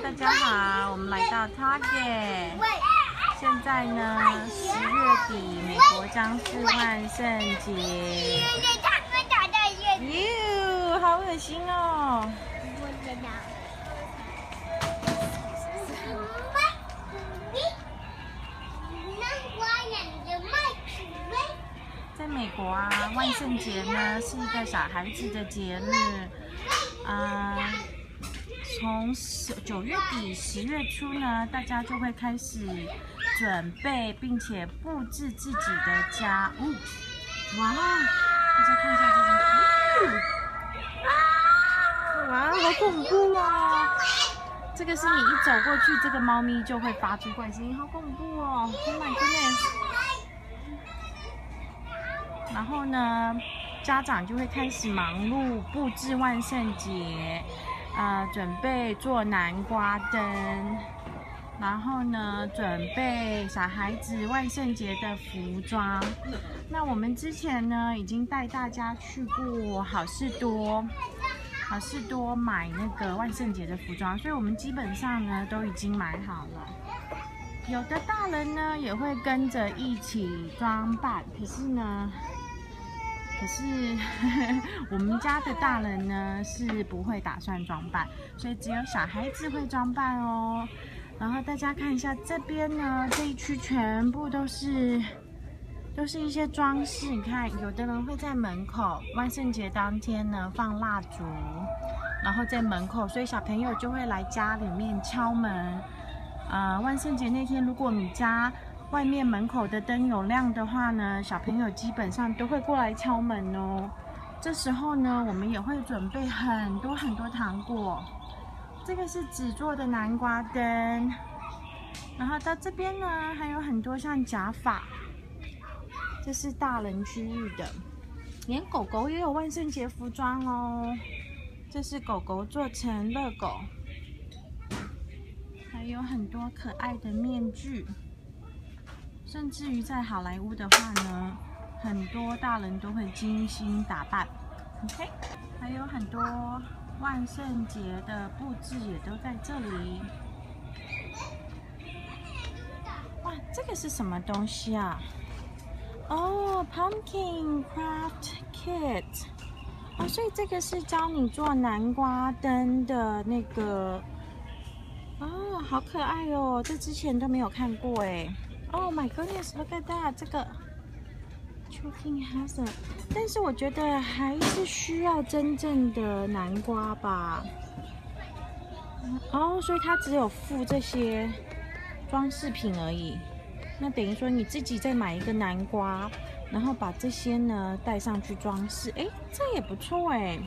大家好，我们来到 Target。现在呢，10月底，美国将是万圣节。哟，好恶心哦！在美国啊，万圣节呢是一个小孩子的节日，从9月底10月初呢，大家就会开始准备并且布置自己的家。哇，大家看一下这个，哇，好恐怖哦！这个是你一走过去，这个猫咪就会发出怪声音，好恐怖哦 ！Oh my goodness！ 然后呢，家长就会开始忙碌布置万圣节，准备做南瓜灯，然后呢，准备小孩子万圣节的服装。那我们之前呢，已经带大家去过好事多买那个万圣节的服装，所以我们基本上呢都已经买好了。有的大人呢也会跟着一起装扮，可是我们家的大人呢是不会打算装扮，所以只有小孩子会装扮哦。然后大家看一下这边呢，这一区全部都是一些装饰。你看，有的人会在门口，万圣节当天呢放蜡烛，然后在门口，所以小朋友就会来家里面敲门。万圣节那天，如果你家外面门口的灯有亮的话呢，小朋友基本上都会过来敲门哦。这时候呢，我们也会准备很多糖果。这个是纸做的南瓜灯，然后到这边呢，还有很多像假发。这是大人区域的，连狗狗也有万圣节服装哦。这是狗狗做成乐狗，还有很多可爱的面具。甚至于在好莱坞的话呢，很多大人都会精心打扮。OK， 还有很多万圣节的布置也都在这里。哇，这个是什么东西啊？哦 ，Pumpkin Craft Kit。所以这个是教你做南瓜灯的那个。好可爱哦！这之前都没有看过哎。Oh my goodness, look at that！ 这个 choking hazard， 但是我觉得还是需要真正的南瓜吧。所以它只有附这些装饰品而已。那等于说你自己再买一个南瓜，然后把这些呢带上去装饰。这也不错哎。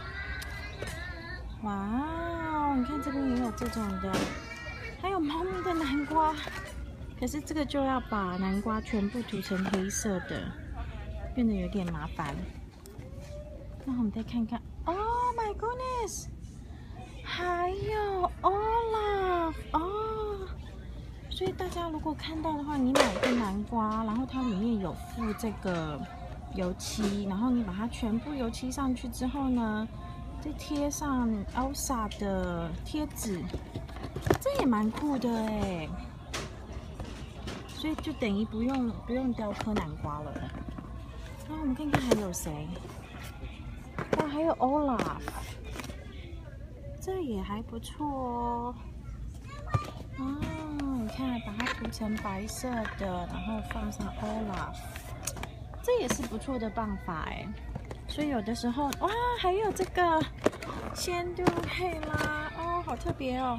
哇哦，你看这边也有这种的，还有猫咪的南瓜。可是这个就要把南瓜全部涂成黑色的，变得有点麻烦。那我们再看看 ，Oh my goodness， 还有 Olaf 所以大家如果看到的话，你买一个南瓜，然后它里面有附这个油漆，然后你把它全部油漆上去之后呢，再贴上 Elsa 的贴纸，这也蛮酷的哎。所以就等于不用雕刻南瓜了。那我们看看还有谁？哇，还有 Olaf， 这也还不错哦。你看，把它涂成白色的，然后放上 Olaf， 这也是不错的办法哎。所以有的时候，哇，还有这个仙杜佩拉好特别哦。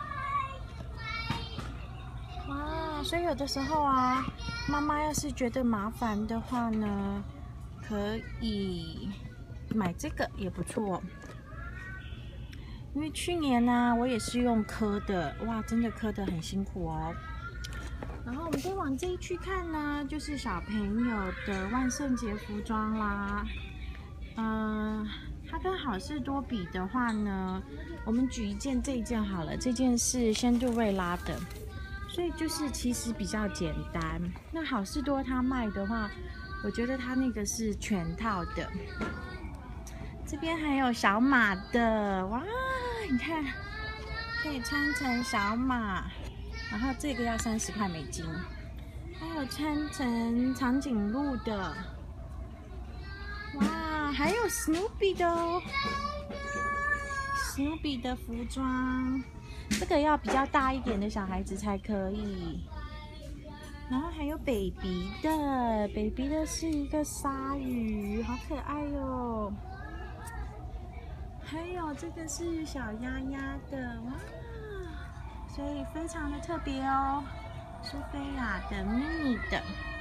所以有的时候啊，妈妈要是觉得麻烦的话呢，可以买这个也不错。因为去年呢，我也是用刻的，哇，真的刻得很辛苦哦。然后我们再往这一区看呢，就是小朋友的万圣节服装啦。它跟好事多比的话呢，我们举这一件好了，这件是仙杜瑞拉的。所以就是其实比较简单。那好事多它卖的话，我觉得它那个是全套的。这边还有小马的，哇，你看可可以穿成小马，然后这个要30块美金。还有穿成长颈鹿的，哇，还有 Snoopy 的哦，Snoopy 的服装，这个要比较大一点的小孩子才可以。然后还有 baby 的，baby 的是一个鲨鱼，好可爱哟。还有这个是小鸭鸭的，哇，所以非常的特别哦。苏菲亚的 mini 的。